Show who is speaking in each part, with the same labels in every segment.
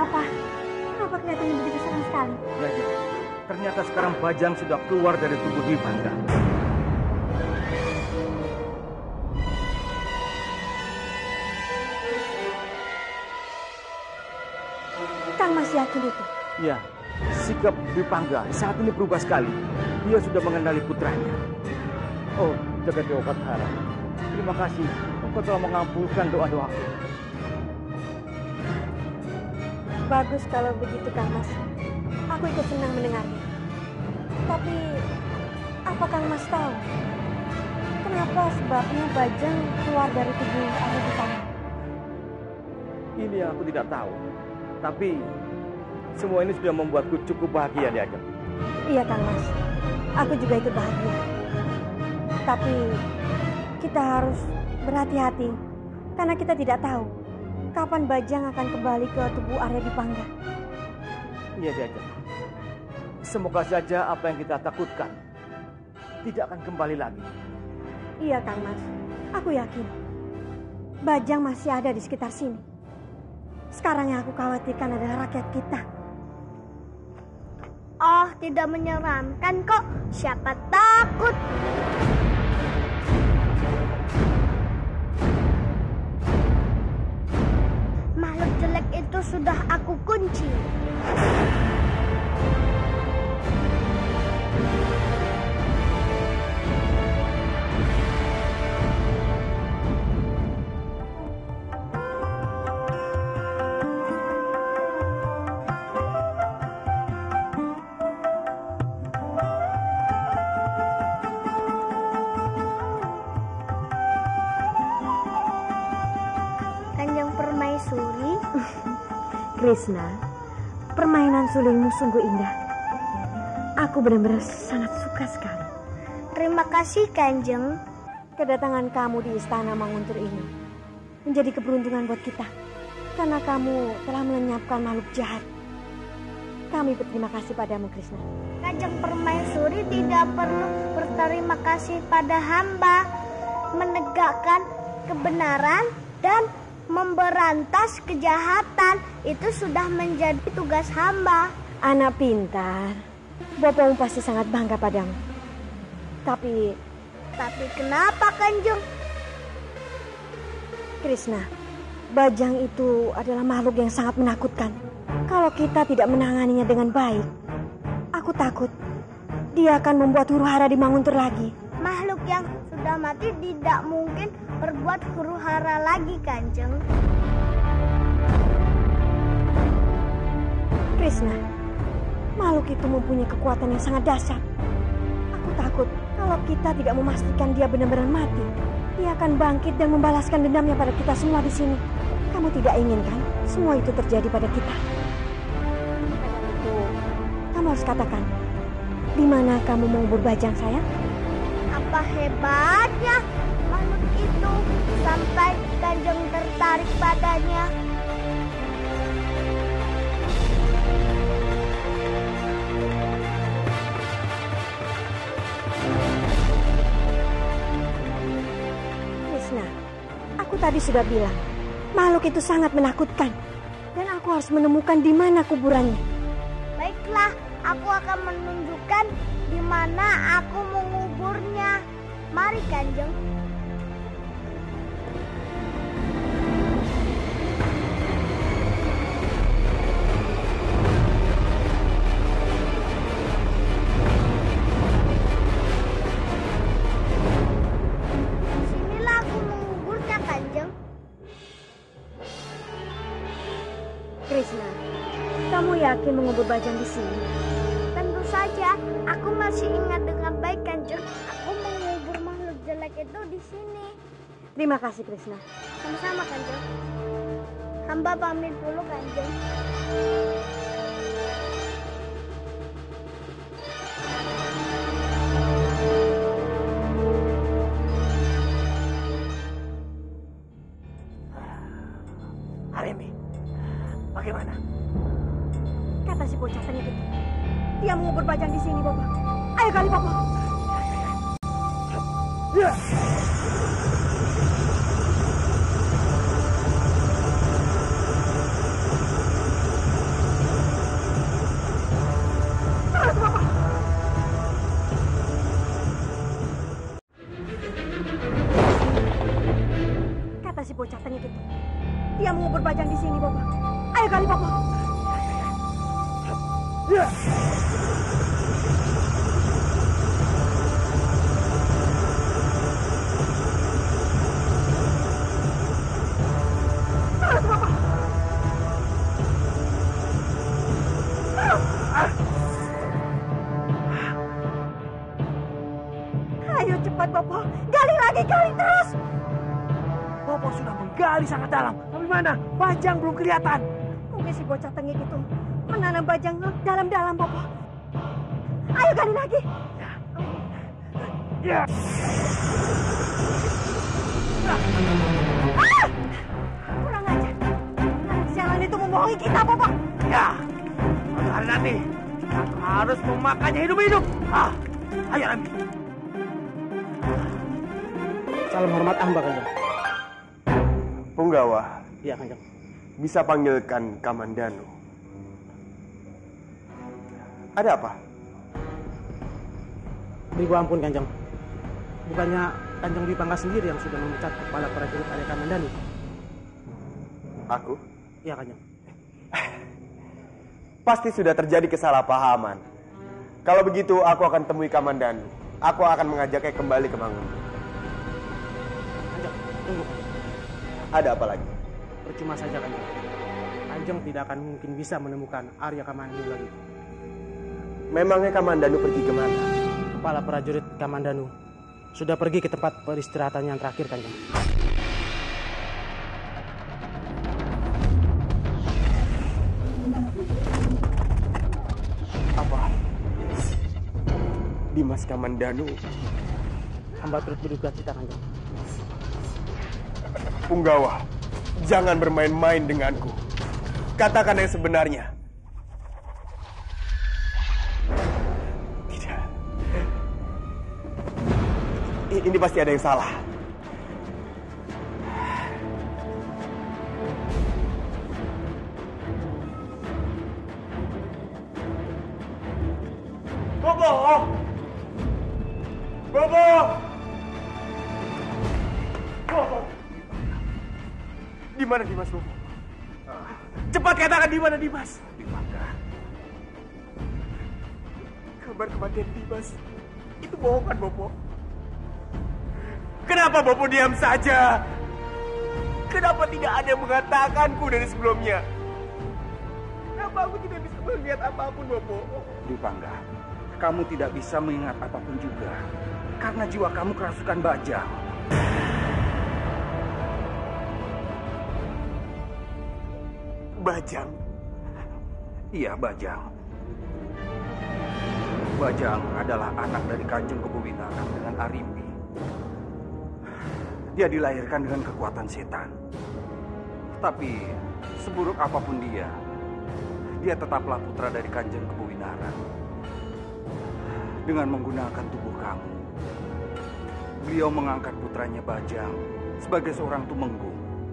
Speaker 1: apa? Kenapa kelihatannya begitu serem sekali?
Speaker 2: Ya, ternyata sekarang Bajang sudah keluar dari tubuh Dwi Pangga.
Speaker 1: Kang masih yakin itu?
Speaker 2: Ya, sikap Dwi Pangga saat ini berubah sekali. Dia sudah mengenali putranya. Oh, Jaga Dewa Batara, terima kasih. Engkau telah mengabulkan doa-doaku.
Speaker 1: Bagus kalau begitu, Kang Mas. Aku ikut senang mendengarnya. Tapi, apa Kang Mas tahu? Kenapa sebabnya Bajang keluar dari tubuh Arya Dwi Pangga?
Speaker 2: Ini yang aku tidak tahu. Tapi, semua ini sudah membuatku cukup bahagia, Ajeng.
Speaker 1: Iya, Kang Mas. Aku juga ikut bahagia. Tapi, kita harus berhati-hati. Karena kita tidak tahu kapan Bajang akan kembali ke tubuh Arya Dwi Pangga.
Speaker 2: Iya, Ajeng. Semoga saja apa yang kita takutkan tidak akan kembali lagi.
Speaker 1: Iya, Kang Mas. Aku yakin Bajang masih ada di sekitar sini. Sekarang yang aku khawatirkan adalah rakyat kita.
Speaker 3: Oh, tidak menyeramkan kok. Siapa takut? Makhluk jelek itu sudah aku kunci.
Speaker 1: Krishna, permainan sulingmu sungguh indah. Aku benar-benar sangat suka sekali.
Speaker 3: Terima kasih, Kanjeng.
Speaker 1: Kedatangan kamu di istana Manguntur ini menjadi keberuntungan buat kita. Karena kamu telah melenyapkan makhluk jahat. Kami berterima kasih padamu, Krishna.
Speaker 3: Kanjeng Permaisuri tidak perlu berterima kasih pada hamba. Menegakkan kebenaran dan memberantas kejahatan itu sudah menjadi tugas hamba.
Speaker 1: Anak pintar. Bapakmu pasti sangat bangga padamu. Tapi
Speaker 3: kenapa, Kanjeng?
Speaker 1: Krishna, Bajang itu adalah makhluk yang sangat menakutkan. Kalau kita tidak menanganinya dengan baik, aku takut dia akan membuat huru-hara di Manguntur lagi.
Speaker 3: Makhluk yang sudah mati tidak mungkin berbuat huru-hara lagi, Kanjeng.
Speaker 1: Krishna, makhluk itu mempunyai kekuatan yang sangat dahsyat. Aku takut kalau kita tidak memastikan dia benar-benar mati, dia akan bangkit dan membalaskan dendamnya pada kita semua di sini. Kamu tidak inginkan semua itu terjadi pada kita. Itu, kamu harus katakan, di mana kamu mengubur Bajang, sayang?
Speaker 3: Apa hebatnya makhluk itu sampai Kanjeng tertarik padanya?
Speaker 1: Krishna, aku tadi sudah bilang, makhluk itu sangat menakutkan. Dan aku harus menemukan di mana kuburannya.
Speaker 3: Baiklah, aku akan menunjukkan di mana aku menguburnya. Mari, Kanjeng. Sinilah aku menguburnya, Kanjeng.
Speaker 1: Krishna, kamu yakin mengubur Bajang di sini?
Speaker 3: Tentu saja, aku masih ingat dengan baik, Kanjeng. Aku mengubur makhluk jelek itu di sini.
Speaker 1: Terima kasih, Krishna.
Speaker 3: Sama-sama, Kanjeng. Hamba pamit dulu, Kanjeng.
Speaker 2: Harimi, bagaimana?
Speaker 1: Kata si bocah tengik itu, dia mengubur Bajang di sini, Bapak. Ayo kali, Bapak.
Speaker 2: Ya.
Speaker 1: dia mengubur Bajang di sini, Bopo. Ayo kali, Bopo.
Speaker 2: Ya.
Speaker 1: Terus, Bopo. Ayo cepat, Bopo. Gali lagi, gali terus.
Speaker 2: Bopo sudah menggali sangat dalam. Tapi mana? Bajang belum kelihatan.
Speaker 1: Mungkin si bocah tengik itu menanam Bajang dalam-dalam, Bopo. Ayo gali lagi.
Speaker 2: Ya.
Speaker 1: Ah! Kurang aja. Anak sialan itu membohongi kita, Bopo.
Speaker 2: Ya. Suatu hari nanti kita harus memakannya hidup-hidup. Ayo Rami.
Speaker 4: Salam hormat hamba, Kanjeng.
Speaker 5: Punggawa,
Speaker 4: Iya, Kanjeng.
Speaker 5: bisa panggilkan Kamandanu. Ada apa?
Speaker 4: Ribu ampun, Kanjeng. Bukannya Kanjeng Dwi Pangga sendiri yang sudah memecat kepala prajurit Arya Kamandanu?
Speaker 5: Aku?
Speaker 4: Iya, Kanjeng.
Speaker 5: Pasti sudah terjadi kesalahpahaman. Kalau begitu, aku akan temui Kamandanu. Aku akan mengajaknya kembali ke Mangun.
Speaker 4: Kanjeng, tunggu.
Speaker 5: Ada apa lagi?
Speaker 4: Percuma saja, Kanjeng. Kanjeng tidak akan mungkin bisa menemukan Arya Kamandanu lagi.
Speaker 5: Memangnya Kamandanu pergi kemana?
Speaker 4: Kepala prajurit Kamandanu sudah pergi ke tempat peristirahatan yang terakhir, Kanjeng.
Speaker 5: Apa? Dimas Kamandanu?
Speaker 4: Hamba turut berduka cita, Kanjeng.
Speaker 5: Punggawa, jangan bermain-main denganku. Katakan yang sebenarnya. Tidak. Ini pasti ada yang salah. Bobo! Bobo! Bobo! Di mana Dimas, Bobo? Cepat katakan di mana Dimas?
Speaker 2: Di Pangga.
Speaker 5: Kabar kematian Dimas itu bohong kan, Bobo? Kenapa Bobo diam saja? Kenapa tidak ada yang mengatakanku dari sebelumnya? Kenapa aku tidak bisa melihat apapun, Bobo?
Speaker 2: Di Pangga, kamu tidak bisa mengingat apapun juga. Karena jiwa kamu kerasukan Bajang.
Speaker 5: Bajang?
Speaker 2: Iya, Bajang. Bajang adalah anak dari Kanjeng Kepewitaran dengan Arimbi. Dia dilahirkan dengan kekuatan setan. Tapi seburuk apapun dia tetaplah putra dari Kanjeng Kepewinaran. Dengan menggunakan tubuh kamu, beliau mengangkat putranya Bajang sebagai seorang tumenggung.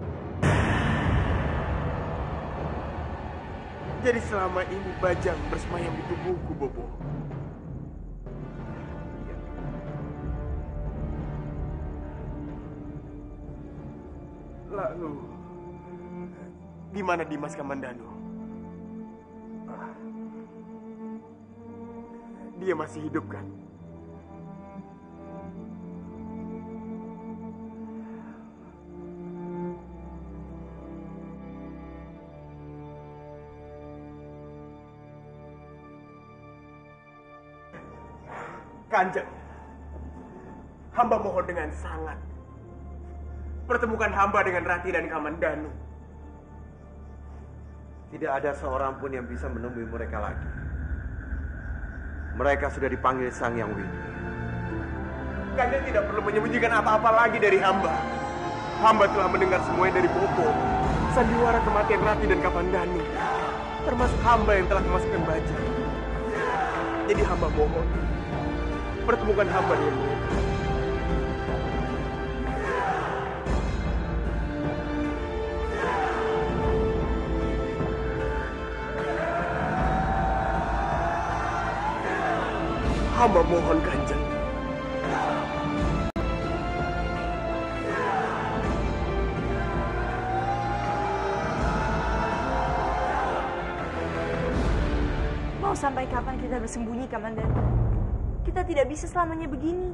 Speaker 5: Jadi selama ini Bajang bersemayam di tubuhku, Bobo. Lalu, di mana Dimas Kamandanu? Dia masih hidup kan? Kanjeng, hamba mohon dengan sangat. Pertemukan hamba dengan Rati dan Kamandanu.
Speaker 6: Tidak ada seorang pun yang bisa menemui mereka lagi. Mereka sudah dipanggil Sang Yang Widi.
Speaker 5: Kanjeng tidak perlu menyembunyikan apa-apa lagi dari hamba. Hamba telah mendengar semuanya dari Bobo. Sandiwara kematian Rati dan Kamandanu. Termasuk hamba yang telah memasukkan Bajang. Jadi hamba mohon, pertemukan hamba dengan mereka. Hamba mohon, Kanjeng.
Speaker 1: sampai kapan kita bersembunyi, Kamandanu? Kita tidak bisa selamanya begini.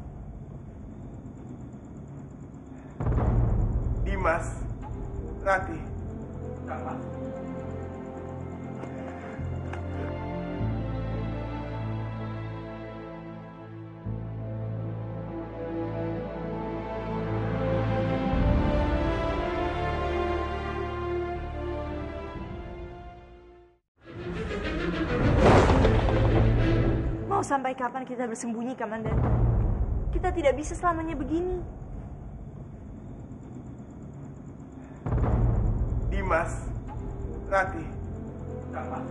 Speaker 5: Dimas, Rati, Kang Mas.
Speaker 1: Sampai kapan kita bersembunyi, Kamandanu? Kita tidak bisa selamanya begini.
Speaker 5: Dimas, Rati, Kang Mas.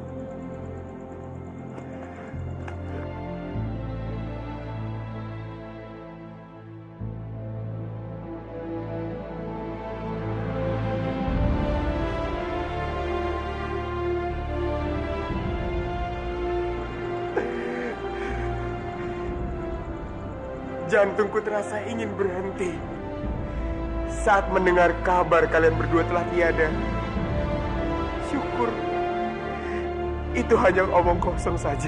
Speaker 5: Jantungku terasa ingin berhenti saat mendengar kabar kalian berdua telah tiada. Syukur itu hanya omong kosong saja.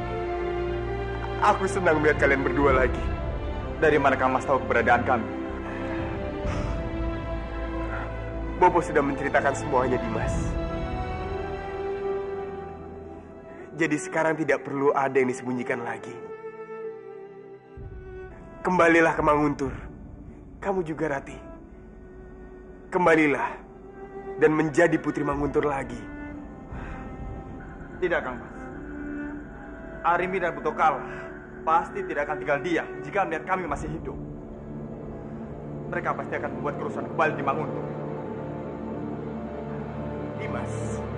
Speaker 5: Aku senang melihat kalian berdua lagi.
Speaker 2: Dari mana Kang Mas tahu keberadaan kami?
Speaker 5: Bobo sudah menceritakan semuanya, Dimas. Jadi sekarang tidak perlu ada yang disembunyikan lagi. Kembalilah ke Manguntur. Kamu juga, Rati. Kembalilah dan menjadi putri Manguntur lagi.
Speaker 2: Tidak, Kang Mas. Arimi dan Butokala pasti tidak akan tinggal diam jika melihat kami masih hidup. Mereka pasti akan membuat kerusuhan kembali di Manguntur.
Speaker 5: Dimas,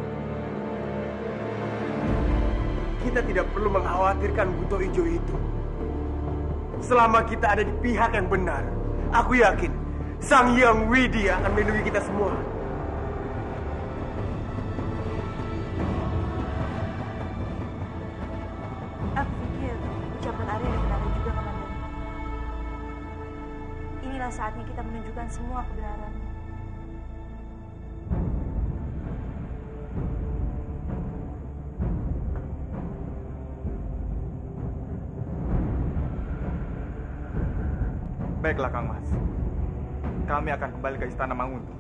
Speaker 5: kita tidak perlu mengkhawatirkan Buto Ijo itu. Selama kita ada di pihak yang benar, aku yakin Sang Hyang Widi akan melindungi kita semua.
Speaker 1: Aku pikir ucapan Arya ada benarnya juga, Kamandanu. Inilah saatnya kita menunjukkan semua kebenarannya.
Speaker 2: Baiklah, Kang Mas. Kami akan kembali ke Istana Manguntur.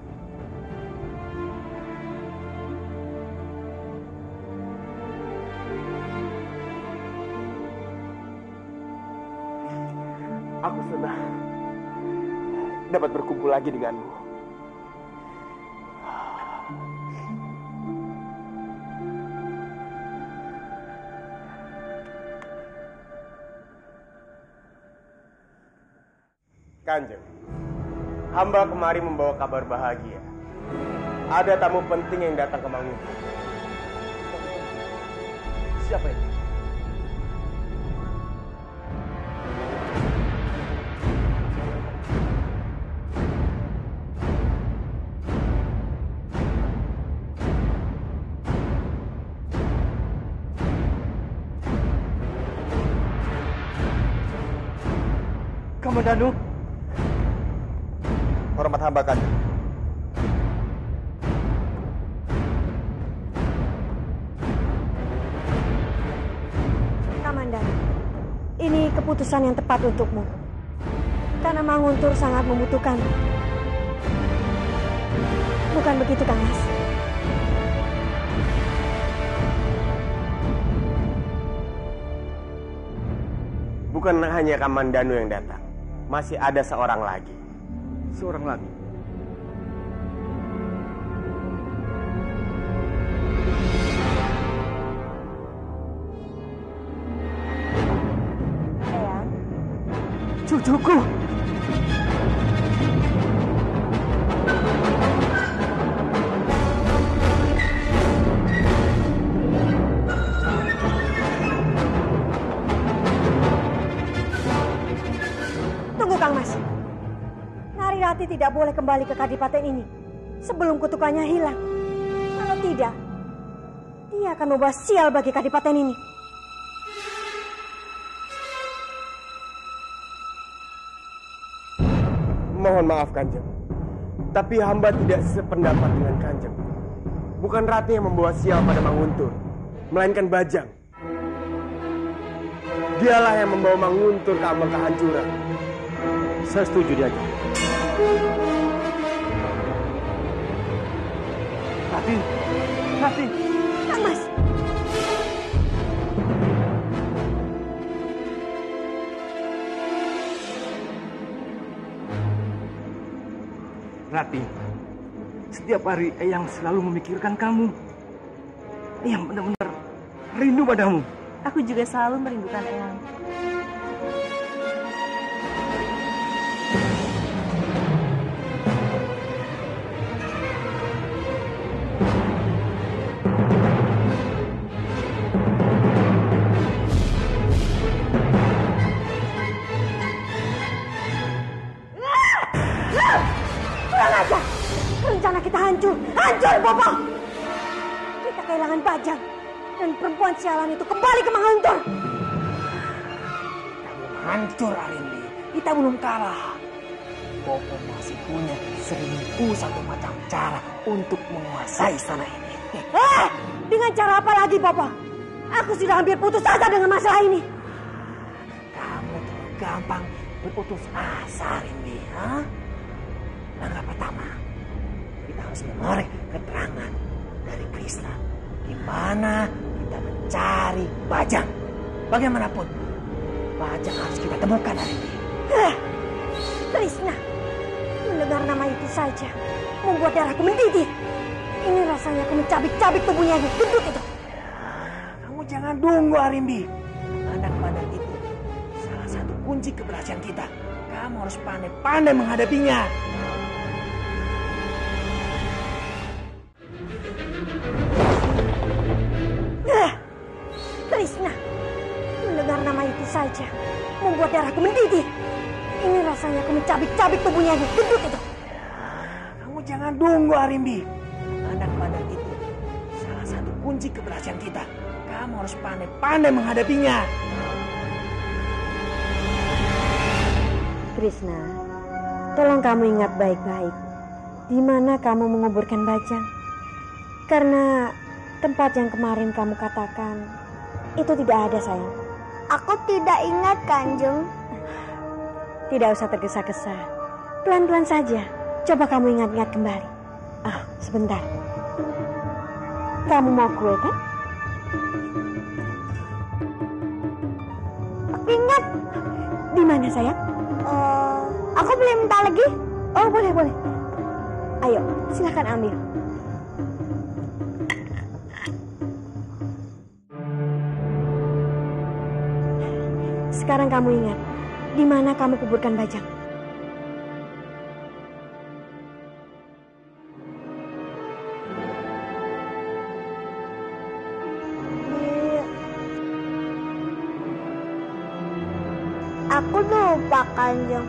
Speaker 5: Aku senang dapat berkumpul lagi denganmu. Kanjeng, hamba kemari membawa kabar bahagia. Ada tamu penting yang datang ke Manguntur. Siapa itu?
Speaker 2: Kamandanu. Hormat hamba, Kanjeng.
Speaker 1: Kamandanu, ini keputusan yang tepat untukmu. Karena Manguntur sangat membutuhkan. Bukan begitu, Kang Mas?
Speaker 5: Bukan hanya Kamandanu yang datang. Masih ada seorang lagi.
Speaker 2: Seorang lagi?
Speaker 1: Eyang.
Speaker 2: Cucuku!
Speaker 1: Tunggu, Kang Mas. Narirati tidak boleh kembali ke kadipaten ini sebelum kutukannya hilang. Kalau tidak, dia akan membawa sial bagi kadipaten ini.
Speaker 5: Mohon maaf, Kanjeng. Tapi hamba tidak sependapat dengan Kanjeng. Bukan Rati yang membawa sial pada Manguntur, melainkan Bajang. Dialah yang membawa Mang Nguntur ke ambang kehancuran.
Speaker 2: Saya setuju diajak. Rati.
Speaker 1: Kang Mas.
Speaker 2: Rati, setiap hari Eyang selalu memikirkan kamu. Eyang benar-benar rindu padamu.
Speaker 7: Aku juga selalu merindukan Eyang.
Speaker 1: Kurang ajar. Rencana kita hancur Bopo. Kita kehilangan Bajang dan perempuan sialan itu kembali ke Mang Nguntur.
Speaker 8: Kita belum hancur, Arimbi. Kita belum kalah. Bopo masih punya 1001 macam cara untuk menguasai istana ini.
Speaker 1: Dengan cara apa lagi, Bopo? Aku sudah hampir putus asa dengan masalah ini.
Speaker 8: Kamu terlalu gampang berputus asa, Arimbi. Langkah pertama, kita harus mengorek keterangan dari Krishna. Di mana kita mencari Bajang. Bagaimanapun, Bajang harus kita temukan hari ini.
Speaker 1: Krishna, mendengar nama itu saja membuat darahku mendidih. Ini rasanya aku mencabik-cabik tubuhnya yang gendut itu.
Speaker 8: Kamu jangan tunggu, Arimbi. Anak bandel itu salah satu kunci keberhasilan kita. Kamu harus pandai-pandai menghadapinya.
Speaker 1: Krishna, mendengar nama itu saja membuat darahku mendidih. Ini rasanya aku mencabik-cabik tubuhnya yang gendut itu.
Speaker 8: Kamu jangan tunggu, Arimbi. Anak bandel itu salah satu kunci keberhasilan kita. Kamu harus pandai-pandai menghadapinya.
Speaker 1: Krishna, tolong kamu ingat baik-baik di mana kamu menguburkan Bajang. Karena tempat yang kemarin kamu katakan itu tidak ada, sayang.
Speaker 3: Aku tidak ingat, Kanjeng.
Speaker 1: Tidak usah tergesa-gesa. Pelan-pelan saja. Coba kamu ingat-ingat kembali. Sebentar. Kamu mau kue, kan?
Speaker 3: Aku ingat.
Speaker 1: Di mana, sayang?
Speaker 3: Aku boleh minta lagi?
Speaker 1: Oh, boleh. Ayo, silakan ambil. Sekarang kamu ingat, di mana kamu kuburkan Bajang?
Speaker 3: Aku lupa, Kanjeng.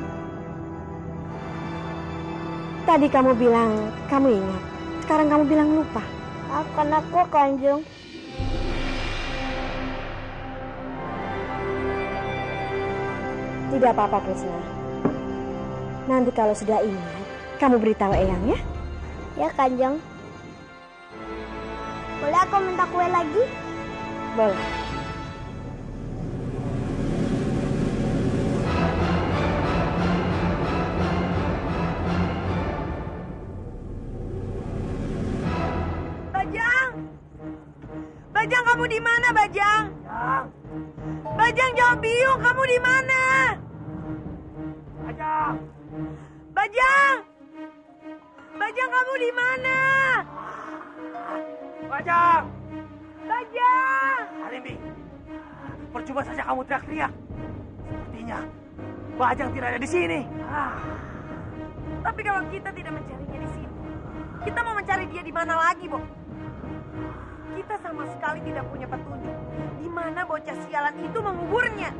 Speaker 1: Tadi kamu bilang kamu ingat, sekarang kamu bilang lupa.
Speaker 3: Maafkan aku, Kanjeng.
Speaker 1: Tidak apa-apa, Krishna. Nanti kalau sudah ingat, kamu beritahu Eyang, ya?
Speaker 3: Ya, Kanjeng. Boleh aku minta kue lagi?
Speaker 1: Boleh.
Speaker 7: Bajang, kamu di mana, Bajang? Bajang, jangan bingung, kamu di mana? Bajang, kamu di mana?
Speaker 8: Bajang!
Speaker 7: Arimbi,
Speaker 8: percuma saja kamu teriak-teriak. Sepertinya Bajang tidak ada di sini.
Speaker 7: Tapi kalau kita tidak mencarinya di sini, kita mau mencari dia di mana lagi, Bo? Kita sama sekali tidak punya petunjuk di mana bocah sialan itu menguburnya.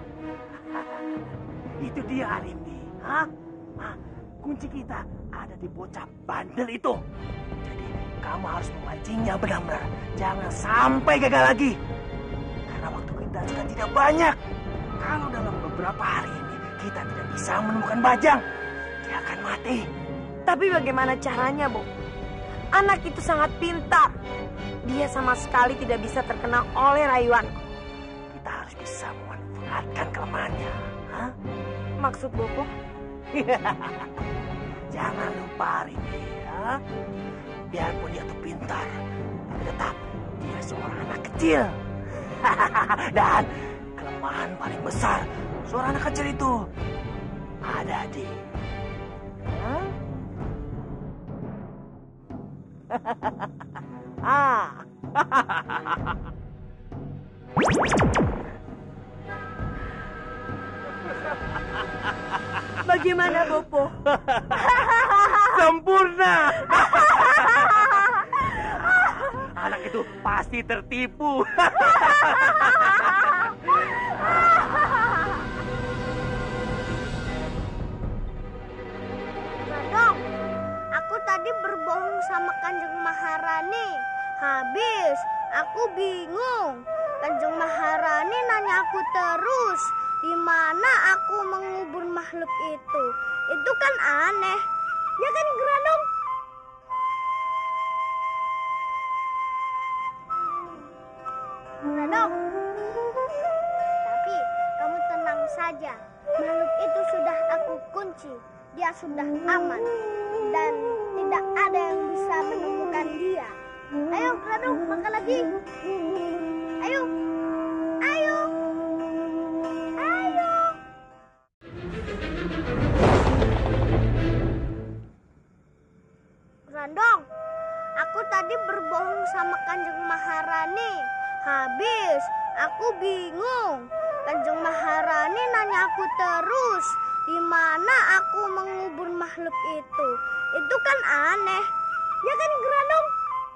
Speaker 8: Itu dia, Arimbi. Kunci kita ada di bocah bandel itu. Jadi kamu harus memancingnya benar-benar. Jangan sampai gagal lagi. Karena waktu kita sudah tidak banyak. Kalau dalam beberapa hari ini kita tidak bisa menemukan Bajang, dia akan mati.
Speaker 7: Tapi bagaimana caranya, Bu? Anak itu sangat pintar. Dia sama sekali tidak bisa terkena oleh rayuanku.
Speaker 8: Kita harus bisa memanfaatkan manfaatkan kelemahannya. Hah?
Speaker 7: Maksud Bopo?
Speaker 8: Jangan lupa Rini, ya. Biarpun dia tuh pintar, tapi tetap dia seorang anak kecil. Dan kelemahan paling besar seorang anak kecil itu ada di...
Speaker 7: Bagaimana Bopo?
Speaker 8: Sempurna. Anak itu pasti tertipu.
Speaker 3: Radong, aku tadi berbohong sama Kanjeng Maharani. Habis, aku bingung. Kanjeng Maharani nanya aku terus, di mana aku mengubur makhluk itu. Itu kan aneh. Ya kan, Radong? Radong. Tapi kamu tenang saja. Makhluk itu sudah aku kunci. Dia sudah aman. Dan tidak ada yang bisa menemukan dia. Ayo, Radong, makan lagi. Ayo. Ayo. Ayo. Randong, aku tadi berbohong sama Kanjeng Maharani. Habis, aku bingung. Kanjeng Maharani nanya aku terus, di mana aku mengubur makhluk itu. Itu kan aneh. Ya kan, Randong?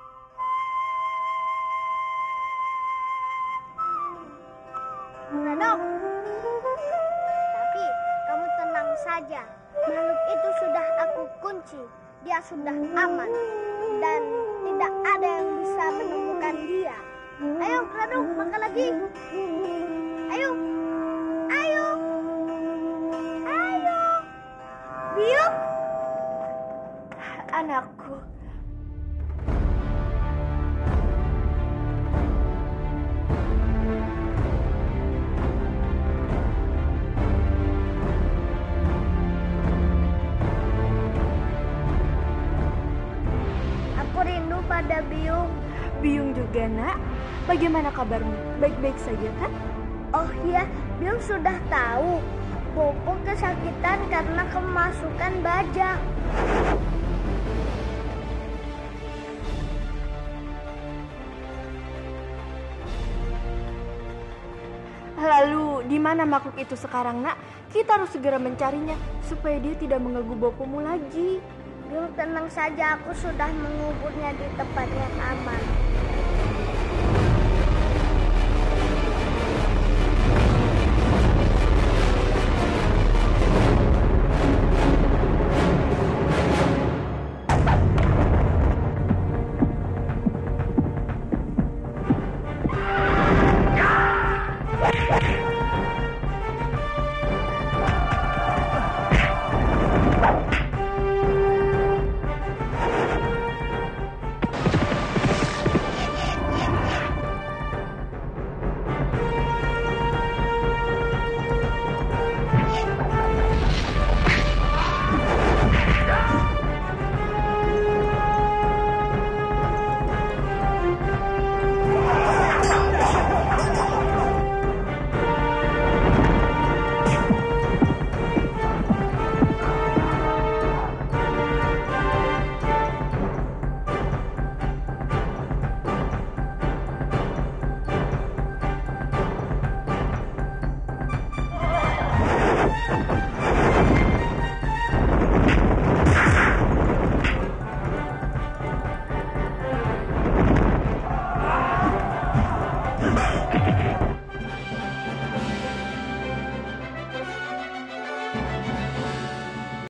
Speaker 3: Randong. Tapi kamu tenang saja. Makhluk itu sudah aku kunci. Dia sudah aman. Dan tidak ada yang bisa menemukan dia. Ayo, Randong, makan lagi. Ayo. Ayo. Ayo. Biuk.
Speaker 7: Anakku.
Speaker 3: Aku rindu pada Biung.
Speaker 1: Biung juga, Nak. Bagaimana kabarmu? Baik-baik saja, kan?
Speaker 3: Oh iya, Biung sudah tahu. Bopo kesakitan karena kemasukan bajak.
Speaker 1: Lalu, di mana makhluk itu sekarang, Nak? Kita harus segera mencarinya supaya dia tidak mengganggu Bopomu lagi.
Speaker 3: Biung tenang saja, aku sudah menguburnya di tempat yang aman.